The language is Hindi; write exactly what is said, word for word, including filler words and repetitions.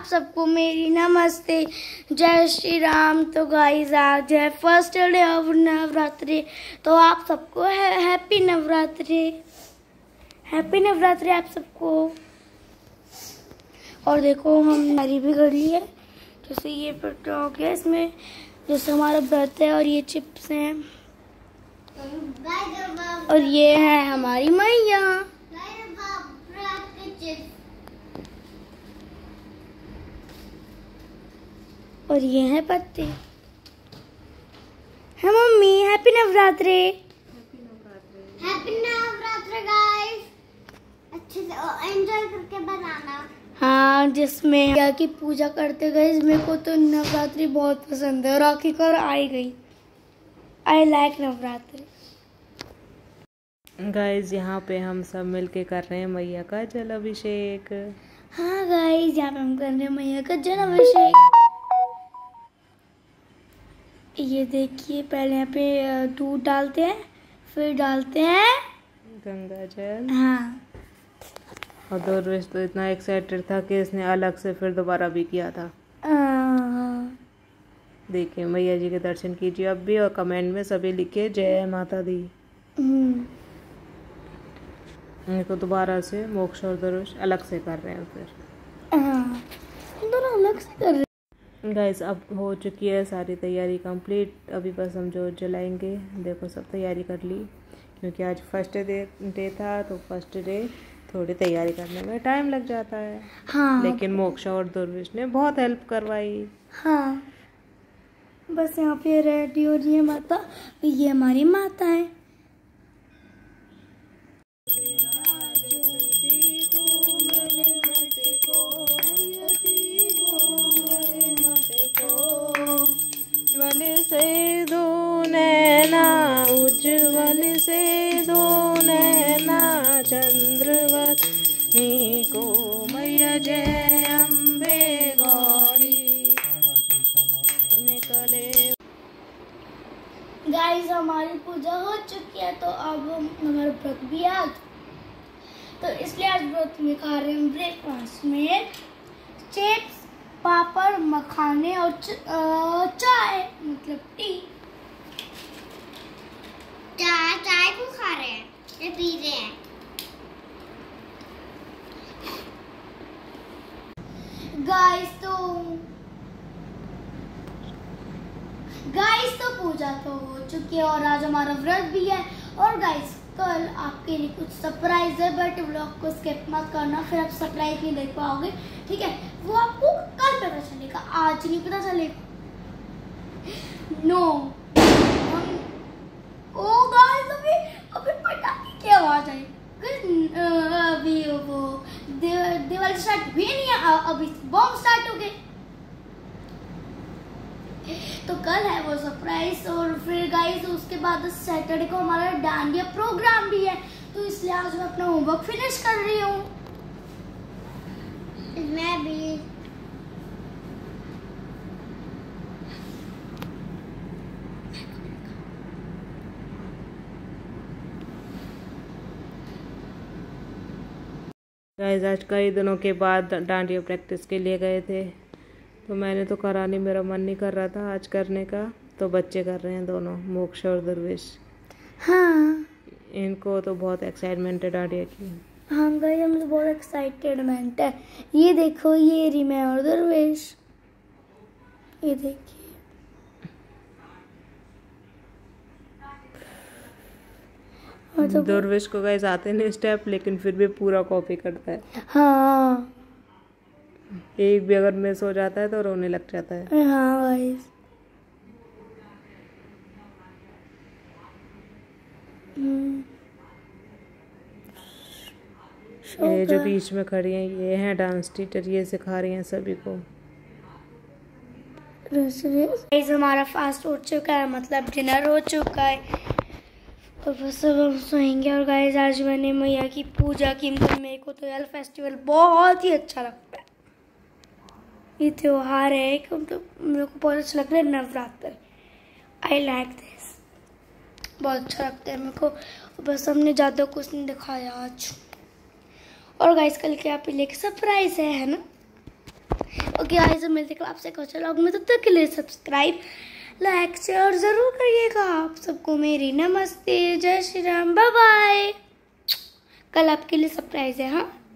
सबको मेरी नमस्ते, जय श्री राम। तो गाइस आज है फर्स्ट डे ऑफ नवरात्रि, तो आप सबको है, हैप्पी नवरात्रि, हैप्पी नवरात्रि आप सबको। और देखो हम नारी भी कर ली है, जैसे ये पट्टा हो गया इसमें, जैसे हमारा व्रत है। और ये चिप्स हैं और ये है हमारी मैया। और ये है पत्ते। है mummy, happy Navratri, happy Navratri guys. अच्छे से एंजॉय करके बनाना। हाँ, जिसमें मैया की पूजा करते गए। मेरे को तो नवरात्रि बहुत पसंद है और आखिरकार आई गई। I like Navratri. गाइस यहाँ पे हम सब मिलके कर रहे हैं मैया का जल अभिषेक। हाँ गाइस, यहाँ पे हम कर रहे हैं मैया का जल अभिषेक। ये देखिए, पहले यहाँ पे दूध डालते हैं, फिर डालते हैं गंगा जल। हाँ, और दरवेश तो इतना एक्साइटेड था कि इसने अलग से फिर दोबारा भी किया था। आ, देखिए मैया जी के दर्शन कीजिए अब भी, और कमेंट में सभी लिखे जय माता दी। इनको दोबारा से मोक्ष और दरवेश अलग से कर रहे हैं फिर। हाँ, दोनों अलग से कर रहे हैं। गाइस अब हो चुकी है सारी तैयारी कंप्लीट, अभी बस हम जो जलाएंगे। देखो सब तैयारी कर ली, क्योंकि आज फर्स्ट डे डे था, तो फर्स्ट डे थोड़ी तैयारी करने में टाइम लग जाता है। हाँ, लेकिन मोक्षा और दुर्विश ने बहुत हेल्प करवाई। हाँ, बस यहाँ पे रेडी हो रही है माता। ये हमारी माता है। से दो नैना उज्ज्वल से दो नैना चंद्रवती को मैया जय अम्बे गौरी निकले। गाइस हमारी पूजा हो चुकी है, तो अब हम हमारा व्रत भी आज, तो इसलिए आज व्रत में खा रहे हैं ब्रेकफास्ट में चिप्स, पापड़, मखाने और चाय, मतलब टी। चाय चाय क्यों खा रहे हैं, ये पी रहे हैं। गाइस तो गाइस तो पूजा तो हो चुकी है और आज हमारा व्रत भी है। और गाइस कल आपके लिए कुछ सरप्राइज है, बट व्लॉग को स्किप मत करना, फिर आप सरप्राइज नहीं देख पाओगे, ठीक है। वो आपको कल पता चलेगा, आज नहीं पता चलेगा। नो हम ओ गाइस अभी अभी पटाखे की आवाज आई। अभी वो दिवाली स्टार्ट भी नहीं है, अभी बॉम्ब स्टार्ट हो गए। तो कल है वो सरप्राइज। और फिर गाइस उसके बाद सैटरडे को हमारा डांडिया प्रोग्राम भी है, तो इसलिए आज मैं अपना होमवर्क फिनिश कर रही हूँ। मैं भी। गाइस आज कई दिनों के बाद डांडिया प्रैक्टिस के लिए गए थे, तो मैंने तो करा नहीं, मेरा मन नहीं कर रहा था आज करने का, तो बच्चे कर रहे हैं दोनों, मोक्ष और दरवेश। हाँ, इनको तो बहुत एक्साइटमेंट है डांडिया की। हाँ गाइस मुझे बहुत एक्साइटेडमेंट है। ये देखो, ये रिमे और दरवेश, ये देखिए। तो दरवेश को गाइस आते नहीं स्टेप, लेकिन फिर भी पूरा कॉपी करता है। हाँ, एक भी अगर मिस हो जाता है तो रोने लग जाता है। हाँ गाइस। ये जो बीच में खड़ी हैं ये हैं डांस टीचर, ये सिखा रही हैं सभी को। गाइस हमारा फास्ट हो चुका है, मतलब डिनर हो चुका है, और बस अब हम सोएंगे। और गाइस आज मैंने मैया की पूजा की, मतलब मेरे को तो यार फेस्टिवल बहुत ही अच्छा लगता है। ये त्योहार है कि मतलब मेरे को बहुत अच्छा लगता है, नवरात्र। आई लाइक दिस, बहुत अच्छा लगता है मेरे को। बस हमने ज़्यादा कुछ नहीं दिखाया आज। और गाइस कल के आप लेके सरप्राइज है, है ना। ओके गाइस, मिलते हैं आपसे कुछ व्लॉग में, तब तक के लिए सब्सक्राइब लाइक शेयर जरूर करिएगा। आप सबको मेरी नमस्ते, जय श्री राम, बाय बाय। कल आपके लिए सरप्राइज है। हाँ।